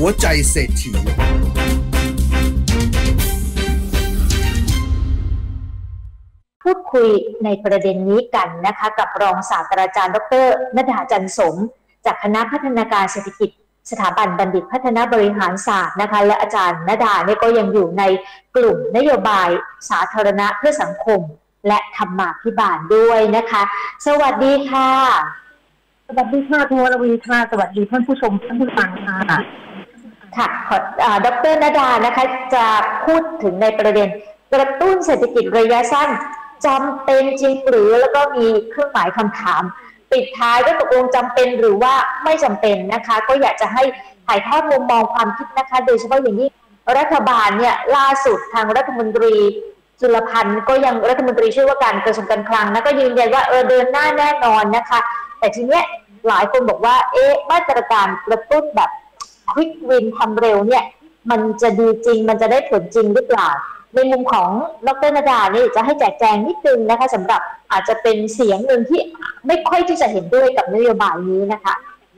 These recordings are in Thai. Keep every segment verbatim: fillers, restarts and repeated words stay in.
วใจเศรษฐีพูดคุยในประเด็นนี้กันนะคะกับรองศาสตราจารย์ดร.ณดา จันทร์สมจากคณะพัฒนาการเศรษฐกิจสถาบันบัณฑิตพัฒนาบริหารศาสตร์นะคะและอาจารย์ณดาเนี่ยก็ยังอยู่ในกลุ่มนโยบายสาธารณะเพื่อสังคมและธรรมาภิบาลด้วยนะคะสวัสดีค่ะสวัสดีค่ะคุณวรวีค่ะสวัสดีท่านผู้ชมท่านผู้ฟังค่ะค่ะดร.ณดานะคะจะพูดถึงในประเด็นกระตุ้นเศรษฐกิจระยะสั้นจำเป็นจริงหรือแล้วก็มีเครื่องหมายคำถามปิดท้ายก็ตกลงจำเป็นหรือว่าไม่จำเป็นนะคะก็อยากจะให้ถ่ายทอดมุมมองความคิดนะคะโดยเฉพาะอย่างยิ่งรัฐบาลเนี่ยล่าสุดทางรัฐมนตรีจุลพันธ์ก็ยังรัฐมนตรีช่วยว่าการกระทรวงการคลังนะก็ยืนยันว่าเออเดินหน้าแน่นอนนะคะแต่ทีเนี้ยหลายคนบอกว่าเอ๊ะมาตรการกระตุ้นแบบควิกวินทำเร็วเนี่ยมันจะดีจริงมันจะได้ผลจริงหรือเปล่าในมุมของดร.ณดาเนี่ยจะให้แจกแจงนิดนึงนะคะสำหรับอาจจะเป็นเสียงหนึ่งที่ไม่ค่อยที่จะเห็นด้วยกับนโยบายนี้นะคะ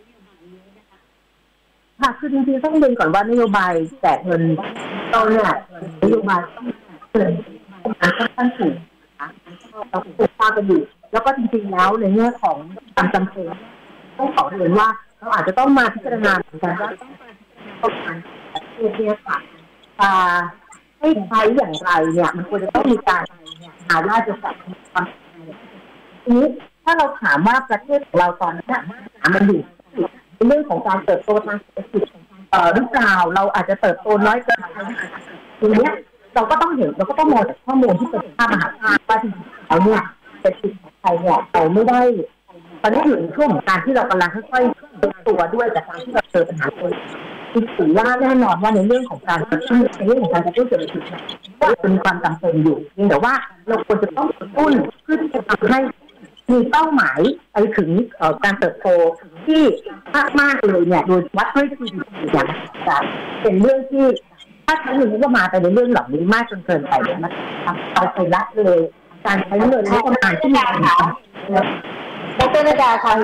ค่ะคือจริงๆต้องเรียนก่อนว่านโยบายแจกเงินเราเนี่ยนโยบายต้องเกินการตั้งสูงนะคะเราปลูกฟ้ากันอยู่แล้วก็จริงๆแล้วในเรื่องของการจำเป็นต้องขอเรียนว่าเราอาจจะต้องมาพิจารณาเหมือนกันว่าต้องการเพื่อที่จะให้ใช้อย่างไรเนี่ยมันควรจะต้องมีการหาว่าจะจัดความทีนี้ถ้าเราถามว่าประเทศของเราตอนนี้มันอยู่ในเรื่องของการเติบโตทางเศรษฐกิจหรือเปล่าเราอาจจะเติบโตน้อยเกินไปทีนี้เราก็ต้องเห็นเราก็ต้องมองจากข้อมูลที่เป็นภาพมหาภาคว่าจริงๆแล้วเนี่ยเศรษฐกิจของไทยเนี่ยเราไม่ได้ตอนนี้อยู่ในช่วงของการที่เรากำลังค่อยๆเติบโตด้วยจากการที่เราเจอปัญหาโควิดถือว่าแน่นอนว่าในเรื่องของการกระตุ้นในเรื่องของการกระตุ้นเศรษฐกิจก็จะมีความจำเป็นอยู่เพียงแต่ว่าเราควรจะต้องกระตุ้นเพื่อที่จะทำให้มีเป้าหมายไปถึงการเติบโตที่มากมากเลยเนี่ยโดยวัดด้วย จี ดี พี อย่างจะเป็นเรื่องที่ถ้าใช้เงินก็มาไปในเรื่องเหล่านี้มากจนเกินไปเนี่ยมันเอาไปละเลยการใช้เงินงบประมาณที่มีดร.ณดาค่ะ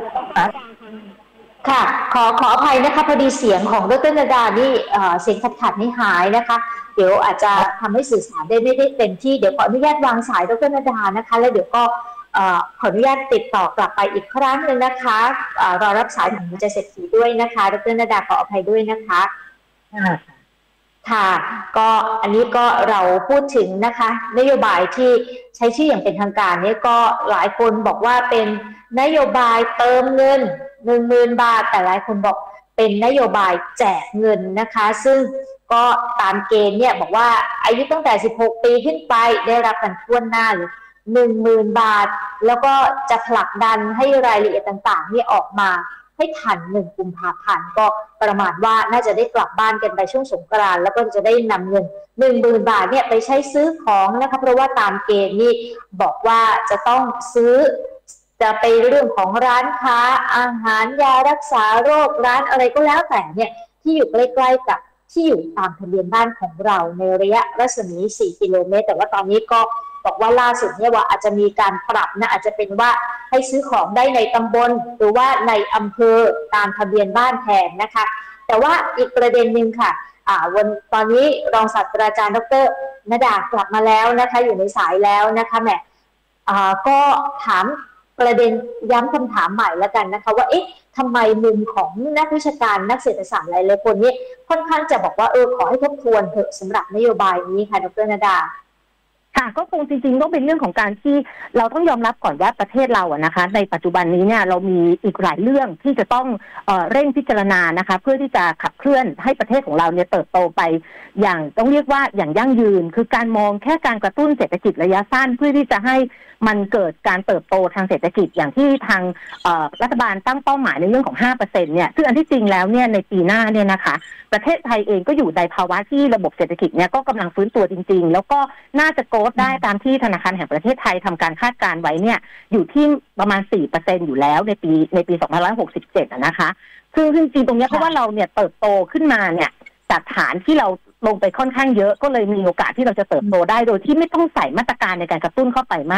ค่ะขอขออภัยนะคะพอดีเสียงของดร.ณดานี่เสียงขัดขัดนี่หายนะคะเดี๋ยวอาจจะทำให้สื่อสารได้ไม่ได้เต็มที่เดี๋ยวขออนุญาตวางสายดร.ณดานะคะแล้วเดี๋ยวก็ขออนุญาตติดต่อกลับไปอีกครั้งนึงนะคะรอรับสายของหัวใจเศรษฐีด้วยนะคะดร.ณดาขออภัยด้วยนะคะค่ะก็อันนี้ก็เราพูดถึงนะคะนโยบายที่ใช้ชื่ออย่างเป็นทางการนี้ก็หลายคนบอกว่าเป็นนโยบายเติมเงินหนึ่งหมื่นบาทแต่หลายคนบอกเป็นนโยบายแจกเงินนะคะซึ่งก็ตามเกณฑ์เนี่ยบอกว่าอายุตั้งแต่สิบหกปีขึ้นไปได้รับกันทั่วหน้าหรือหนึ่งหมื่นบาทแล้วก็จะผลักดันให้รายละเอียดต่างๆนี่ออกมาให้ทันหนึ่งกุมภาพันธ์ก็ประมาณว่าน่าจะได้กลับบ้านกันไปช่วงสงกรานต์แล้วก็จะได้นำเงินหนึ่งหมื่นบาทเนี่ยไปใช้ซื้อของนะคะเพราะว่าตามเกณฑ์นี่บอกว่าจะต้องซื้อจะไปเรื่องของร้านค้าอาหารยารักษาโรคร้านอะไรก็แล้วแต่เนี่ยที่อยู่ใกล้ๆกับที่อยู่ตามทะเบียนบ้านของเราในระยะรัศมีสี่กิโลเมตรแต่ว่าตอนนี้ก็บอกว่าล่าสุดเนี่ยว่าอาจจะมีการปรับนะอาจจะเป็นว่าให้ซื้อของได้ในตำบลหรือว่าในอำเภอตามทะเบียนบ้านแทนนะคะแต่ว่าอีกประเด็นหนึ่งค่ะอ่าวันตอนนี้รองศาสตราจารย์ดร.ณดากลับมาแล้วนะคะอยู่ในสายแล้วนะคะแหมอ่าก็ถามประเด็นย้ำคำถามใหม่แล้วกันนะคะว่าเอ๊ะทำไมมุมของนักวิชาการนักเศรษฐศาสตร์หลายๆคนนี้ค่อนข้างจะบอกว่าเออขอให้ทบทวนเถอะสำหรับนโยบายนี้ค่ะดร.ณดาค่ะก็คงจริงๆต้องเป็นเรื่องของการที่เราต้องยอมรับก่อนว่าประเทศเราอะนะคะในปัจจุบันนี้เนี่ยเรามีอีกหลายเรื่องที่จะต้องเอ่อเร่งพิจารณานะคะเพื่อที่จะขับเคลื่อนให้ประเทศของเราเนี่ยเติบโตไปอย่างต้องเรียกว่าอย่างยั่งยืนคือการมองแค่การกระตุ้นเศรษฐกิจระยะสั้นเพื่อที่จะให้มันเกิดการเติบโตทางเศรษฐกิจอย่างที่ทางรัฐบาลตั้งเป้าหมายในเรื่องของ ห้าเปอร์เซ็นต์ เนี่ยซึ่งอันที่จริงแล้วเนี่ยในปีหน้าเนี่ยนะคะประเทศไทยเองก็อยู่ในภาวะที่ระบบเศรษฐกิจเนี่ยก็กำลังฟื้นตัวจริงๆแล้วก็น่าจะโกรธได้ตามที่ธนาคารแห่งประเทศไทยทำการคาดการไว้เนี่ยอยู่ที่ประมาณ สี่เปอร์เซ็นต์ อยู่แล้วในปีในปีสองพันห้าร้อยหกสิบเจ็ดอ่ะนะคะคือจริงๆตรงนี้เพราะว่าเราเนี่ยเติบโตขึ้นมาเนี่ยจากฐานที่เราลงไปค่อนข้างเยอะก็เลยมีโอกาสที่เราจะเติบโตได้โดยที่ไม่ต้องใส่มาตรการในการกระตุ้นเข้าไปมาก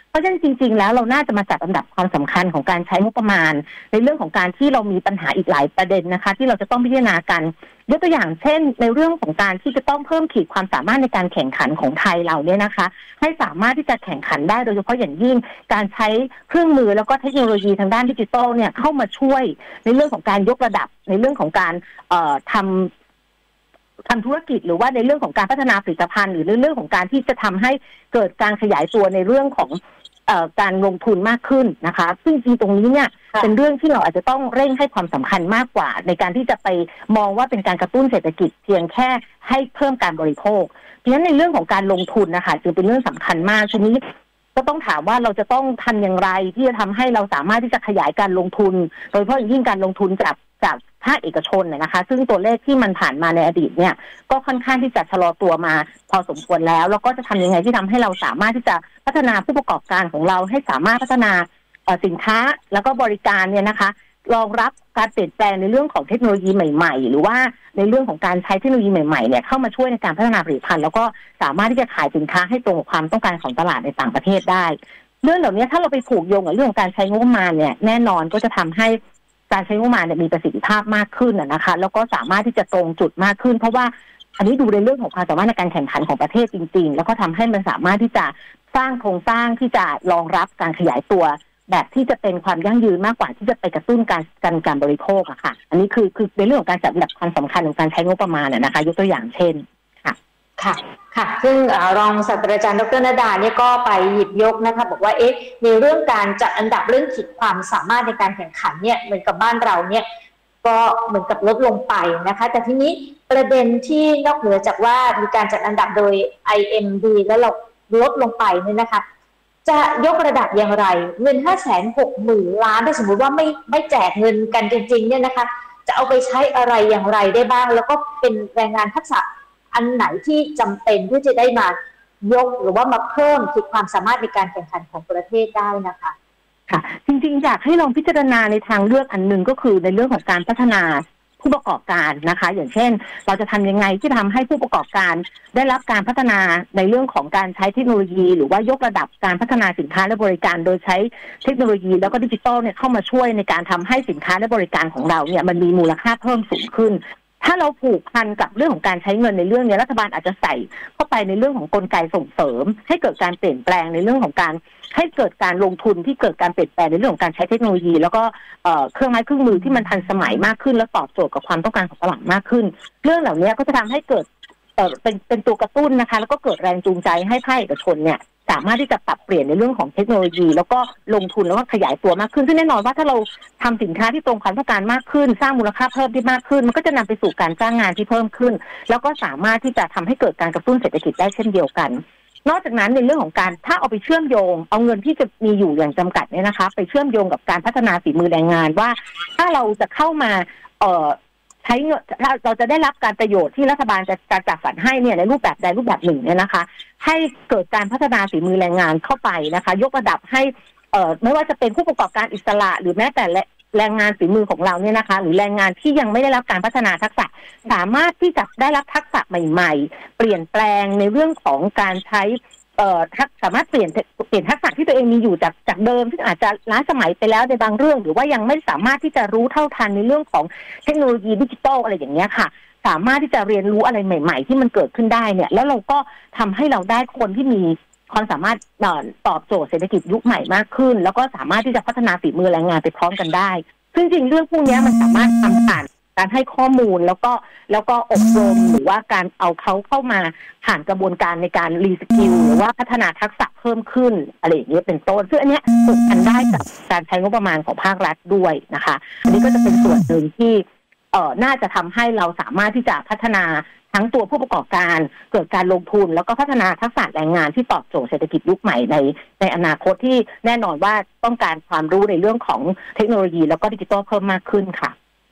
เพราะฉะนั้นจริงๆแล้วเราน่าจะมาจัดอันดับความสำคัญของการใช้งบประมาณในเรื่องของการที่เรามีปัญหาอีกหลายประเด็นนะคะที่เราจะต้องพิจารณากันยกตัวอย่างเช่นในเรื่องของการที่จะต้องเพิ่มขีดความสามารถในการแข่งขันของไทยเราเนี่ยนะคะให้สามารถที่จะแข่งขันได้โดยเฉพาะอย่างยิ่งการใช้เครื่องมือแล้วก็เทคโนโลยีทางด้านดิจิทัลเนี่ยเข้ามาช่วยในเรื่องของการยกระดับในเรื่องของการเอ่อทำทำธุรกิจหรือว่าในเรื่องของการพัฒนาผลิตภัณฑ์หรือในเรื่องของการที่จะทำให้เกิดการขยายตัวในเรื่องของเอ่อการลงทุนมากขึ้นนะคะซึ่งจริงตรงนี้เนี่ยเป็นเรื่องที่เราอาจจะต้องเร่งให้ความสำคัญมากกว่าในการที่จะไปมองว่าเป็นการกระตุ้นเศรษฐกิจเพียงแค่ให้เพิ่มการบริโภคเพราะฉะนั้นในเรื่องของการลงทุนนะคะจึงเป็นเรื่องสำคัญมากทีนี้ก็ต้องถามว่าเราจะต้องทำอย่างไรที่จะทำให้เราสามารถที่จะขยายการลงทุนโดยเฉพาะยิ่งการลงทุนจากจากภาคเอกชนนะคะซึ่งตัวเลขที่มันผ่านมาในอดีตเนี่ยก็ค่อนข้างที่จะชะลอตัวมาพอสมควรแล้วแล้วก็จะทำยังไงที่ทำให้เราสามารถที่จะพัฒนาผู้ประกอบการของเราให้สามารถพัฒนาสินค้าแล้วก็บริการเนี่ยนะคะรองรับการเปลี่ยนแปลงในเรื่องของเทคโนโลยีใหม่ๆหรือว่าในเรื่องของการใช้เทคโนโลยีใหม่ๆเนี่ยเข้ามาช่วยในการพัฒนาผลิตภัณฑ์แล้วก็สามารถที่จะขายสินค้าให้ตรงกับความต้องการของตลาดในต่างประเทศได้เรื่องเหล่านี้ถ้าเราไปผูกโยงกับเรื่องของการใช้งบประมาณเนี่ยแน่นอนก็จะทำให้การใช้งบประมาณเนี่ยมีประสิทธิภาพมากขึ้นนะคะแล้วก็สามารถที่จะตรงจุดมากขึ้นเพราะว่าอันนี้ดูในเรื่องของความสามารถในการแข่งขันของประเทศจริงๆแล้วก็ทำให้มันสามารถที่จะสร้างโครงสร้างที่จะรองรับการขยายตัวแบบที่จะเป็นความยั่งยืนมากกว่าที่จะไปกระตุ้นการการการบริโภคอะค่ะอันนี้คือคือในเรื่องของการจัดอันดับความสำคัญของการใช้งบประมาณนะคะยกตัวอย่างเช่นค่ะค่ะค่ะซึ่งรองศาสตราจารย์ดร.ณดาเนี่ยก็ไปหยิบยกนะคะบอกว่าเอ๊ะในเรื่องการจัดอันดับเรื่องขีดความสามารถในการแข่งขันเนี่ยเหมือนกับบ้านเราเนี่ยก็เหมือนกับลดลงไปนะคะแต่ทีนี้ประเด็นที่นอกเหนือจากว่ามีการจัดอันดับโดย ไอ เอ็ม ดี แล้วเราลดลงไปเนี่ยนะคะจะยกระดับอย่างไรเงิน ห้าแสนหกหมื่น ล้านถ้าสมมุติว่าไม่ไม่แจกเงินกันจริงๆเนี่ยนะคะจะเอาไปใช้อะไรอย่างไรได้บ้างแล้วก็เป็นแรงงานทักษะอันไหนที่จำเป็นที่จะได้มายกหรือว่ามาเพิ่มขีดความสามารถในการแข่งขันของประเทศได้นะคะค่ะจริงๆอยากให้ลองพิจารณาในทางเลือกอันหนึ่งก็คือในเรื่องของการพัฒนาผู้ประกอบการนะคะอย่างเช่นเราจะทำยังไงที่ทำให้ผู้ประกอบการได้รับการพัฒนาในเรื่องของการใช้เทคโนโลยีหรือว่ายกระดับการพัฒนาสินค้าและบริการโดยใช้เทคโนโลยีแล้วก็ดิจิทัลเนี่ยเข้ามาช่วยในการทำให้สินค้าและบริการของเราเนี่ยมันมีมูลค่าเพิ่มสูงขึ้นถ้าเราผูกพันกับเรื่องของการใช้เงินในเรื่องนี้รัฐบาลอาจจะใส่เข้าไปในเรื่องของกลไกส่งเสริมให้เกิดการเปลี่ยนแปลงในเรื่องของการให้เกิดการลงทุนที่เกิดการเปลี่ยนแปลงในเรื่องของการใช้เทคโนโลยีแล้วก็เครื่องไม้เครื่องมือที่มันทันสมัยมากขึ้นและตอบโจทย์กับความต้องการของตลาดมากขึ้นเรื่องเหล่านี้ก็จะทำให้เกิดเป็นเป็นตัวกระตุ้นนะคะแล้วก็เกิดแรงจูงใจให้ภาคเอกชนเนี่ยสามารถที่จะปรับเปลี่ยนในเรื่องของเทคโนโลยีแล้วก็ลงทุนแล้วก็ขยายตัวมากขึ้นซึ่งแน่นอนว่าถ้าเราทำสินค้าที่ตรงความต้องการมากขึ้นสร้างมูลค่าเพิ่มที่มากขึ้นมันก็จะนำไปสู่การจ้างงานที่เพิ่มขึ้นแล้วก็สามารถที่จะทำให้เกิดการกระตุ้นเศรษฐกิจได้เช่นเดียวกันนอกจากนั้นในเรื่องของการถ้าเอาไปเชื่อมโยงเอาเงินที่จะมีอยู่อย่างจำกัดเนี่ยนะคะไปเชื่อมโยงกับการพัฒนาฝีมือแรงงานว่าถ้าเราจะเข้ามาเอ่อใช้เงินเราจะได้รับการประโยชน์ที่รัฐบาลจะจะจัดสรรให้เนี่ยในรูปแบบใดรูปแบบหนึ่งเนี่ยนะคะให้เกิดการพัฒนาฝีมือแรงงานเข้าไปนะคะยกระดับให้เอ่อไม่ว่าจะเป็นผู้ประกอบการอิสระหรือแม้แต่แรงงานฝีมือของเราเนี่ยนะคะหรือแรงงานที่ยังไม่ได้รับการพัฒนาทักษะสามารถที่จะได้รับทักษะใหม่ๆเปลี่ยนแปลงในเรื่องของการใช้เอ่อสามารถเปลี่ยนเปลี่ยนทักษะที่ตัวเองมีอยู่จากจากเดิมที่อาจจะล้าสมัยไปแล้วในบางเรื่องหรือว่ายังไม่สามารถที่จะรู้เท่าทันในเรื่องของเทคโนโลยีดิจิทัลอะไรอย่างเงี้ยค่ะสามารถที่จะเรียนรู้อะไรใหม่ๆที่มันเกิดขึ้นได้เนี่ยแล้วเราก็ทำให้เราได้คนที่มีความสามารถตอบโจทย์เศรษฐกิจยุคใหม่มากขึ้นแล้วก็สามารถที่จะพัฒนาฝีมือแรงงานไปพร้อมกันได้ซึ่งจริงเรื่องพวกนี้มันสามารถทำผ่านการให้ข้อมูลแล้วก็แล้วก็อบรมหรือว่าการเอาเขาเข้ามาผ่านกระบวนการในการรีสกิลหรือว่าพัฒนาทักษะเพิ่มขึ้นอะไรอย่างนี้เป็นต้นซึ่งอันนี้ฝึกกันได้กับการใช้งบประมาณของภาครัฐด้วยนะคะอันนี้ก็จะเป็นส่วนหนึ่งที่เอ่อน่าจะทำให้เราสามารถที่จะพัฒนาทั้งตัวผู้ประกอบการเกิดการลงทุนแล้วก็พัฒนาทักษะแรงงานที่ตอบโจทย์เศรษฐกิจยุคใหม่ในในอนาคตที่แน่นอนว่าต้องการความรู้ในเรื่องของเทคโนโลยีแล้วก็ดิจิทัลเพิ่มมากขึ้นค่ะ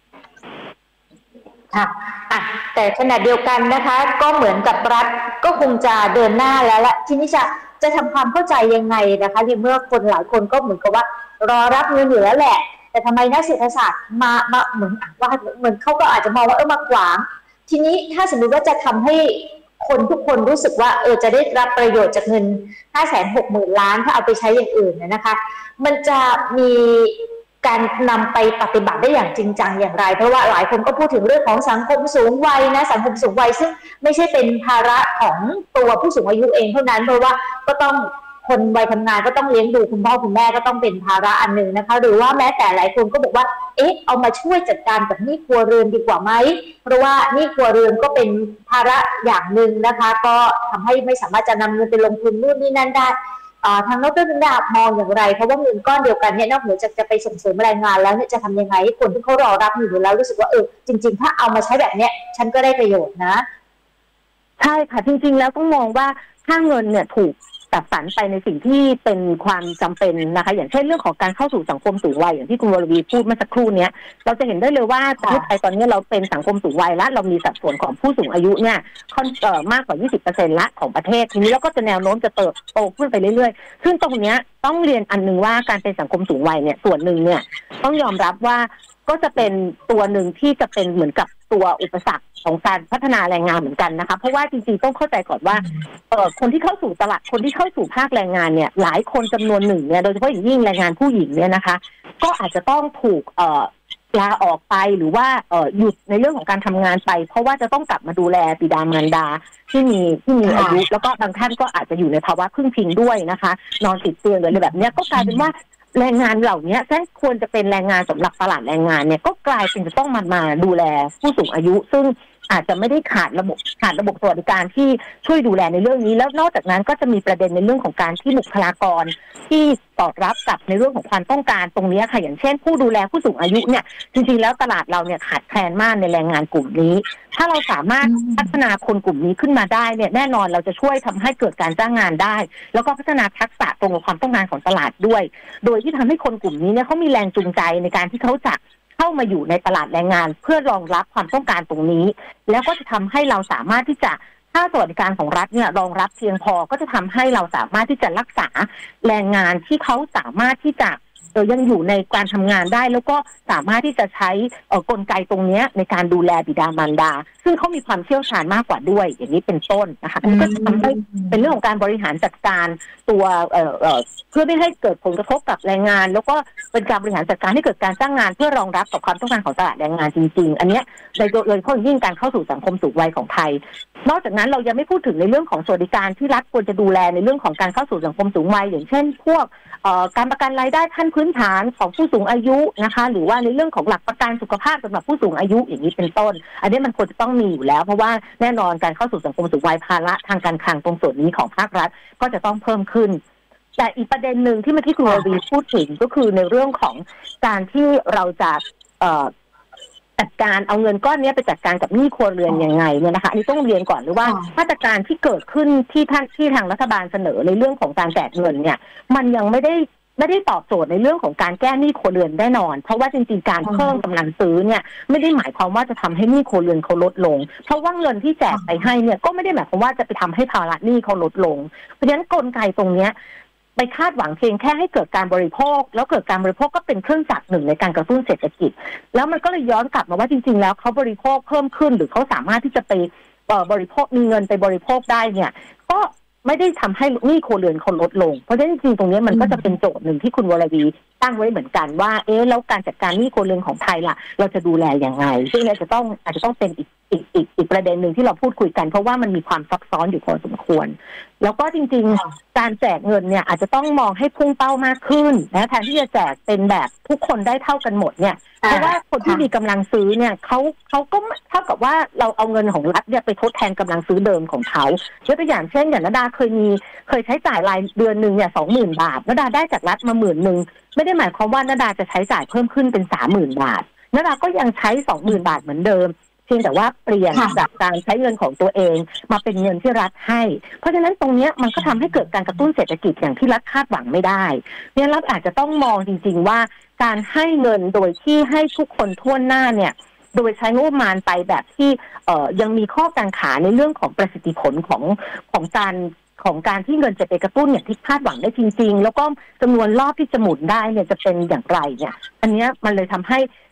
ค่ะอ่ะแต่ขณะเดียวกันนะคะก็เหมือนกับรัฐก็คงจะเดินหน้าแล้วละทีนี้จะจะทำความเข้าใจยังไงนะคะในเมื่อคนหลายคนก็เหมือนกับว่ารอรับเงินอยู่แล้วแหละแต่ทำไมนักเศรษฐศาสตร์มามาเหมือนว่าเหมือนเขาก็อาจจะมองว่าเออมาขวางทีนี้ถ้าสมมติว่าจะทำให้คนทุกคนรู้สึกว่าเออจะได้รับประโยชน์จากเงิน ห้าแสนหกหมื่น ล้านถ้าเอาไปใช้อย่างอื่นนะคะมันจะมีการนำไปปฏิบัติได้อย่างจริงจังอย่างไรเพราะว่าหลายคนก็พูดถึงเรื่องของสังคมสูงวัยนะสังคมสูงวัยซึ่งไม่ใช่เป็นภาระของตัวผู้สูงอายุเองเท่านั้นเพราะว่าก็ต้องคนวัยทำงานก็ต้องเลี้ยงดูคุณพ่อคุณแม่ก็ต้องเป็นภาระอันหนึ่งนะคะหรือว่าแม้แต่หลายคนก็บอกว่าเอ๊ะเอามาช่วยจัดการกับหนี้ครัวเรือนดีกว่าไหมเพราะว่าหนี้ครัวเรือนก็เป็นภาระอย่างหนึ่งนะคะก็ทำให้ไม่สามารถจะนำเงินไปลงทุนนู่นนี่นั่นได้ทางดร.จินดามองอย่างไรเพราะว่าเงินก้อนเดียวกันเนี่ยนอกเหนือจากจะไปส่งเสริมแรงงานแล้วเนี่ยจะทำยังไงให้คนที่เขารอรับอยู่แล้วรู้สึกว่าเออจริงๆถ้าเอามาใช้แบบเนี้ยฉันก็ได้ประโยชน์นะใช่ค่ะจริงๆแล้วต้องมองว่าถ้าเงินเนี่ยถูกจัดสรรไปในสิ่งที่เป็นความจำเป็นนะคะอย่างเช่นเรื่องของการเข้าสู่สังคมสูงวัยอย่างที่คุณวรวีพูดเมื่อสักครู่นี้เราจะเห็นได้เลยว่าประเทศไทยตอนนี้เราเป็นสังคมสูงวัยและเรามีสัดส่วนของผู้สูงอายุเนี่ยค่อนเอ่อมากกว่า ยี่สิบเปอร์เซ็นต์ ละของประเทศทีนี้แล้วก็จะแนวโน้มจะเติบโตขึ้นไปเรื่อยๆซึ่งตรงนี้ต้องเรียนอันนึงว่าการเป็นสังคมสูงวัยเนี่ยส่วนหนึ่งเนี่ยต้องยอมรับว่าก็จะเป็นตัวหนึ่งที่จะเป็นเหมือนกับตัวอุปสรรคของการพัฒนาแรงงานเหมือนกันนะคะเพราะว่าจริงๆต้องเข้าใจก่อนว่าเอ่อคนที่เข้าสู่ตลาดคนที่เข้าสู่ภาคแรงงานเนี่ยหลายคนจำนวนหนึ่งเนี่ยโดยเฉพาะอย่างยิ่งแรงงานผู้หญิงเนี่ยนะคะก็อาจจะต้องถูกเอ่อลาออกไปหรือว่าเอ่อหยุดในเรื่องของการทำงานไปเพราะว่าจะต้องกลับมาดูแลบิดามารดาที่มีที่มีอายุแล้วก็บางท่านก็อาจจะอยู่ในภาวะพึ่งพิงด้วยนะคะนอนติดเตียงหรืออะไรแบบนี้ก็กลายเป็นว่าแรงงานเหล่านี้แท้ควรจะเป็นแรงงานสำหรับตลาดแรงงานเนี่ยก็กลายเป็นจะต้องมามาดูแลผู้สูงอายุซึ่งอาจจะไม่ได้ขาดระบบขาดระบบสวัสดิการที่ช่วยดูแลในเรื่องนี้แล้วนอกจากนั้นก็จะมีประเด็นในเรื่องของการที่บุคลากรที่ตอบรับกับในเรื่องของความต้องการตรงนี้ค่ะอย่างเช่นผู้ดูแลผู้สูงอายุเนี่ยจริงๆแล้วตลาดเราเนี่ยขาดแคลนมากในแรงงานกลุ่มนี้ถ้าเราสามารถพัฒนาคนกลุ่มนี้ขึ้นมาได้เนี่ยแน่นอนเราจะช่วยทำให้เกิดการจ้างงานได้แล้วก็พัฒนาทักษะตรงกับความต้องการของตลาดด้วยโดยที่ทำให้คนกลุ่มนี้เนี่ยเขามีแรงจูงใจในการที่เขาจะเข้ามาอยู่ในตลาดแรงงานเพื่อรองรับความต้องการตรงนี้แล้วก็จะทำให้เราสามารถที่จะถ้าสวัสดิการของรัฐเนี่ยรองรับเพียงพอก็จะทำให้เราสามารถที่จะรักษาแรงงานที่เขาสามารถที่จะเออยังอยู่ในการทำงานได้แล้วก็สามารถที่จะใช้เอ่อกลไกตรงนี้ในการดูแลบิดามารดาซึ่งเขามีความเชี่ยวชาญมากกว่าด้วยอย่างนี้เป็นต้นนะคะก็จะทำให้เป็นเรื่องของการบริหารจัดการตัวเอ่อเอ่อเพื่อไม่ให้เกิดผลกระทบกับแรงงานแล้วก็เป็นการบริหารจัดการให้เกิดการจ้างงานเพื่อรองรับกับความต้องการของตลาดแรงงานจริงๆอันนี้โดยโดยเฉพาะยิ่งการเข้าสู่สังคมสูงวัยของไทยนอกจากนั้นเรายังไม่พูดถึงในเรื่องของสวัสดิการที่รัฐควรจะดูแลในเรื่องของการเข้าสู่สังคมสูงวัยอย่างเช่นพวกการประกันรายได้ขั้นพื้นฐานของผู้สูงอายุนะคะหรือว่าในเรื่องของหลักประกันสุขภาพสำหรับผู้สูงอายุอย่างนี้เป็นต้นอันนี้มันควรจะต้องมีอยู่แล้วเพราะว่าแน่นอนการเข้าสู่สังคมสูงวัยภาระทางการคลังตรงส่วนนี้ของภาครัฐก็จะต้องเพิ่มขึ้นแต่อีกประเด็นหนึ่งที่เมื่อกี้คุณวรวีพูดถึงก็คือในเรื่องของการที่เราจะจัดการเอาเงินก้อนนี้ไปจัดการกับหนี้ครัวเรือนยังไงเนี่ยนะคะอันนี้ต้องเรียนก่อนหรือว่ามาตรการที่เกิดขึ้นที่ท่านที่ทางรัฐบาลเสนอในเรื่องของการแจกเงินเนี่ยมันยังไม่ได้ไม่ได้ตอบโจทย์ในเรื่องของการแก้หนี้ครัวเรือนแน่นอนเพราะว่าจริงๆการเพิ่มกำลังซื้อเนี่ยไม่ได้หมายความว่าจะทำให้หนี้ครัวเรือนเขาลดลงเพราะว่าเงินที่แจกไปให้เนี่ยก็ไม่ได้หมายความว่าจะไปทำให้ภาระหนี้เขาลดลงเพราะฉะนั้นกลไกตรงเนี้ยไปคาดหวังเพียงแค่ให้เกิดการบริโภคแล้วเกิดการบริโภคก็เป็นเครื่องจักรหนึ่งในการกระตุ้นเศรษฐกิจแล้วมันก็เลยย้อนกลับมาว่าจริงๆแล้วเขาบริโภคเพิ่มขึ้นหรือเขาสามารถที่จะไปบริโภคมีเงินไปบริโภคได้เนี่ยก็ไม่ได้ทำให้หนี้ครัวเรือนเขาลดลงเพราะฉะนั้นจริงๆตรงนี้มันก็จะเป็นโจทย์หนึ่งที่คุณวรวีตั้งไว้เหมือนกันว่าเอ๊ะแล้วการจัดการหนี้ครัวเรือนของไทยล่ะเราจะดูแลยังไงซึ่งเนี่ยจะต้องอาจจะต้องเป็นอีกอีกอีกอีกประเด็นหนึ่งที่เราพูดคุยกันเพราะว่ามันมีความซับซ้อนอยู่พอสมควรแล้วก็จริงๆการแจกเงินเนี่ยอาจจะต้องมองให้พุ่งเป้ามากขึ้นนะแทนที่จะแจกเป็นแบบทุกคนได้เท่ากันหมดเนี่ยเพราะว่าคนที่มีกำลังซื้อเนี่ยเขาเขาก็เท่ากับว่าเราเอาเงินของรัฐเนี่ยไปทดแทนกำลังซื้อเดิมของเขายกตัวอย่างเช่นอย่างนดาเคยมีเคยใช้จ่ายรายเดือนหนึ่งเนี่ยสองหมื่นบาทนดาได้จากรัฐมาหมื่นหนึ่งไม่ได้หมายความว่านดาจะใช้จ่ายเพิ่มขึ้นเป็นสามหมื่นบาทนดาก็ยังใช้สองหมื่นบาทเหมือนเดิมเพียงแต่ว่าเปลี่ยนจากการใช้เงินของตัวเองมาเป็นเงินที่รัฐให้เพราะฉะนั้นตรงนี้มันก็ทำให้เกิดการกระตุ้นเศรษฐกิจอย่างที่รัฐคาดหวังไม่ได้เนี่ยรัฐอาจจะต้องมองจริงๆว่าการให้เงินโดยที่ให้ทุกคนทั่วหน้าเนี่ยโดยใช้งบประมาณไปแบบที่เอ่อยังมีข้อกังขาในเรื่องของประสิทธิผลของของการของการที่เงินจะไปกระตุ้นอย่างที่คาดหวังได้จริงๆแล้วก็จำนวนรอบที่จะหมุนได้เนี่ยจะเป็นอย่างไรเนี่ยอันนี้มันเลยทำให้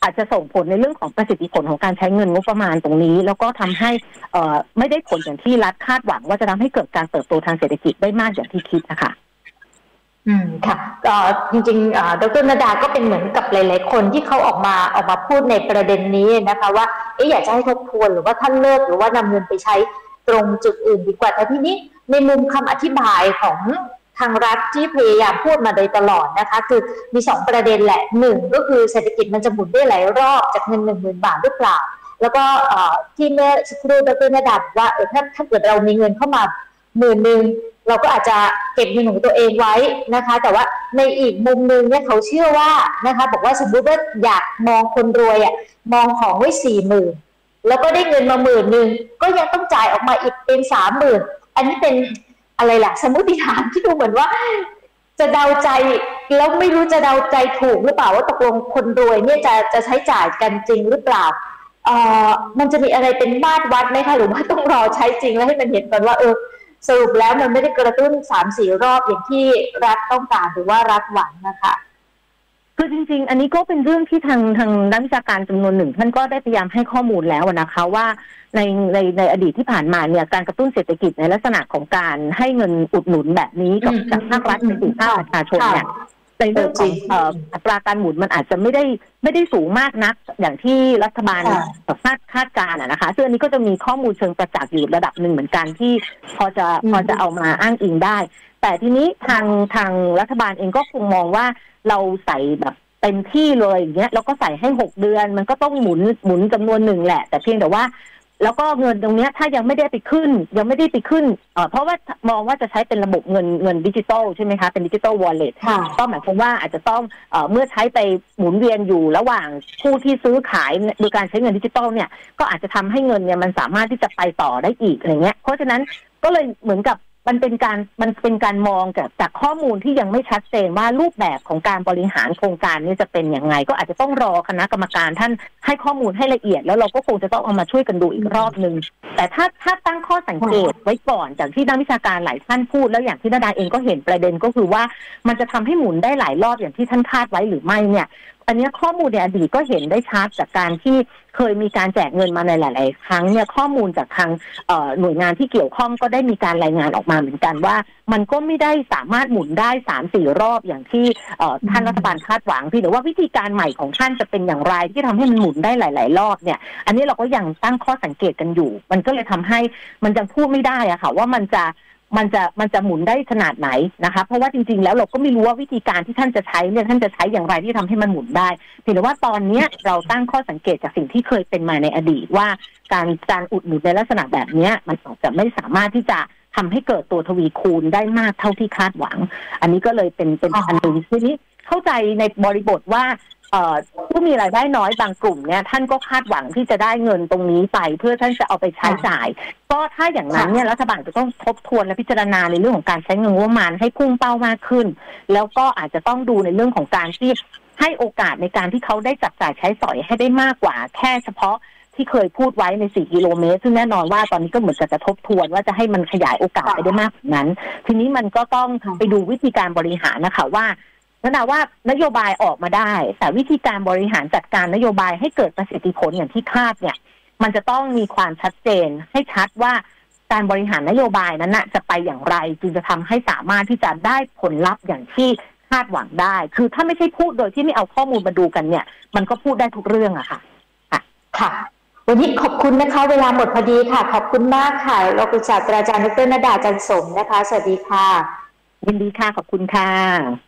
อาจจะส่งผลในเรื่องของประสิทธิผลของการใช้เงินงบประมาณตรงนี้แล้วก็ทำให้เอ่อไม่ได้ผลอย่างที่รัฐคาดหวังว่าจะทำให้เกิดการเติบโตทางเศรษฐกิจได้มากอย่างที่คิดนะคะอืมค่ะก็จริงๆดร.นดาก็เป็นเหมือนกับหลายๆคนที่เขาออกมาออกมาพูดในประเด็นนี้นะคะว่าเอ๊ะอยากจะให้ทบทวนหรือว่าท่านเลิกหรือว่านำเงินไปใช้ตรงจุดอื่นดีกว่าแต่ทีนี้ในมุมคำอธิบายของทางรัฐที่พยายามพูดมาโดยตลอดนะคะคือมีสองประเด็นแหละหนึ่งก็คือเศรษฐกิจมันจะหมุนได้หลายรอบจากเงินหนึ่งหมื่นบาทหรือเปล่าแล้วก็ที่เมื่อสักครู่ดร.นดาบอกว่าเออถ้าถ้าเกิดเรามีเงินเข้ามาหมื่นหนึ่งเราก็อาจจะเก็บเงินของตัวเองไว้นะคะแต่ว่าในอีกมุมนึงเนี่ยเขาเชื่อว่านะคะบอกว่าสมมติว่าอยากมองคนรวยอ่ะมองของไว้สี่หมื่นแล้วก็ได้เงินมาหมื่นหนึ่งก็ยังต้องจ่ายออกมาอีกเป็นสามหมื่นอันนี้เป็นอะไรล่ะสมมติฐานที่ดูเหมือนว่าจะเดาใจแล้วไม่รู้จะเดาใจถูกหรือเปล่าว่าตกลงคนรวยเนี่ยจะจะใช้จ่ายกันจริงหรือเปล่าเอ่อมันจะมีอะไรเป็นมาตรวัดไหมคะหรือว่าต้องรอใช้จริงแล้วให้มันเห็นก่อนว่าเออสรุปแล้วมันไม่ได้กระตุ้น สามสี่ รอบอย่างที่รัฐต้องการหรือว่ารัฐหวังนะคะคือจริงๆอันนี้ก็เป็นเรื่องที่ทางทางนักวิชาการจำนวนหนึ่งท่านก็ได้พยายามให้ข้อมูลแล้วนะคะว่าในในในอดีตที่ผ่านมาเนี่ยการกระตุ้นเศรษฐกิจในลักษณะของการให้เงินอุดหนุนแบบนี้กับจากภาครัฐไปสู่ภาคประชาชนเนี่ยในเรื่องของอัตราการหมุนมันอาจจะไม่ได้ไม่ได้สูงมากนักอย่างที่รัฐบาลคาดคาดการณ์นะคะซึ่งอันนี้ก็จะมีข้อมูลเชิงประจักษ์อยู่ระดับหนึ่งเหมือนกันที่พอจะพอจะเอามาอ้างอิงได้แต่ทีนี้ทางทางรัฐบาลเองก็คงมองว่าเราใส่แบบเต็มที่เลยอย่างเงี้ยแล้วก็ใส่ให้หกเดือนมันก็ต้องหมุนหมุนจำนวนหนึ่งแหละแต่เพียงแต่ว่าแล้วก็เงินตรงนี้ถ้ายังไม่ได้ไปขึ้นยังไม่ได้ไปขึ้นเอ่อเพราะว่ามองว่าจะใช้เป็นระบบเงินเงินดิจิตอลใช่ไหมคะเป็นดิจิตอลวอลเล็ตก็หมายความว่าอาจจะต้องเอ่อเมื่อใช้ไปหมุนเวียนอยู่ระหว่างผู้ที่ซื้อขายโดยการใช้เงินดิจิตอลเนี่ยก็อาจจะทำให้เงินเนี่ยมันสามารถที่จะไปต่อได้อีกอะไรเงี้ยเพราะฉะนั้นก็เลยเหมือนกับมันเป็นการมันเป็นการมองจากจากข้อมูลที่ยังไม่ชัดเจนว่ารูปแบบของการบริหารโครงการนี้จะเป็นอย่างไรก็อาจจะต้องรอคณะกรรมการท่านให้ข้อมูลให้ละเอียดแล้วเราก็คงจะต้องเอามาช่วยกันดูอีกรอบนึงแต่ถ้าถ้าตั้งข้อสังเกตไว้ก่อนจากที่นักวิชาการหลายท่านพูดแล้วอย่างที่นดาเองก็เห็นประเด็นก็คือว่ามันจะทำให้หมุนได้หลายรอบอย่างที่ท่านคาดไว้หรือไม่เนี่ยอันนี้ข้อมูลในอดีตก็เห็นได้ชัดจากการที่เคยมีการแจกเงินมาในหลายๆครั้งเนี่ยข้อมูลจากทางหน่วยงานที่เกี่ยวข้องก็ได้มีการรายงานออกมาเหมือนกันว่ามันก็ไม่ได้สามารถหมุนได้ สามสี่ รอบอย่างที่ท่านรัฐบาลคาดหวังพี่แต่ว่าวิธีการใหม่ของท่านจะเป็นอย่างไรที่ทำให้มันหมุนได้หลายๆรอบเนี่ยอันนี้เราก็ยังตั้งข้อสังเกตกันอยู่มันก็เลยทำให้มันยังพูดไม่ได้อะค่ะว่ามันจะมันจะมันจะหมุนได้ขนาดไหนนะคะเพราะว่าจริงๆแล้วเราก็ไม่รู้ว่าวิธีการที่ท่านจะใช้เนี่ยท่านจะใช้อย่างไรที่ทำให้มันหมุนได้เพียงแต่ว่าตอนนี้เราตั้งข้อสังเกตจากสิ่งที่เคยเป็นมาในอดีตว่าการการอุดหนุนในลักษณะแบบนี้มันอาจจะไม่สามารถที่จะทำให้เกิดตัวทวีคูณได้มากเท่าที่คาดหวังอันนี้ก็เลยเป็นเป็นอันหนึ่งทีนี้เข้าใจในบริบทว่าผู้มีรายได้น้อยบางกลุ่มเนี่ยท่านก็คาดหวังที่จะได้เงินตรงนี้ไปเพื่อท่านจะเอาไปใช้จ่ายก็ถ้าอย่างนั้นเนี่ยรัฐบาลจะต้องทบทวนและพิจารณาในเรื่องของการใช้เงินงบประมาณให้พุ่งเป้ามากขึ้นแล้วก็อาจจะต้องดูในเรื่องของการที่ให้โอกาสในการที่เขาได้จับจ่ายใช้สอยให้ได้มากกว่าแค่เฉพาะที่เคยพูดไว้ในสี่กิโลเมตรซึ่งแน่นอนว่าตอนนี้ก็เหมือนกับจะทบทวนว่าจะให้มันขยายโอกาสไปได้มากกว่านั้นทีนี้มันก็ต้องไปดูวิธีการบริหารนะคะว่านั่นแปลว่านโยบายออกมาได้แต่วิธีการบริหารจัดการนโยบายให้เกิดประสิทธิผลอย่างที่คาดเนี่ยมันจะต้องมีความชัดเจนให้ชัดว่าการบริหารนโยบายนั้นนะจะไปอย่างไรจึงจะทำให้สามารถที่จะได้ผลลัพธ์อย่างที่คาดหวังได้คือถ้าไม่ใช่พูดโดยที่ไม่เอาข้อมูลมาดูกันเนี่ยมันก็พูดได้ทุกเรื่องอะค่ะค่ะวันนี้ขอบคุณนะคะเวลาหมดพอดีค่ะขอบคุณมากค่ะเราเป็นศาสตราจารย์ดร.นดา จันทร์สมนะคะสวัสดีค่ะยินดีค่ะขอบคุณค่ะ